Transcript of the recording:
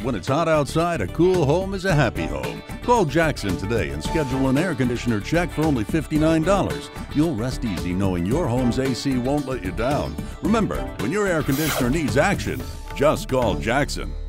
When it's hot outside, a cool home is a happy home. Call Jackson today and schedule an air conditioner check for only $59. You'll rest easy knowing your home's AC won't let you down. Remember, when your air conditioner needs action, just call Jackson.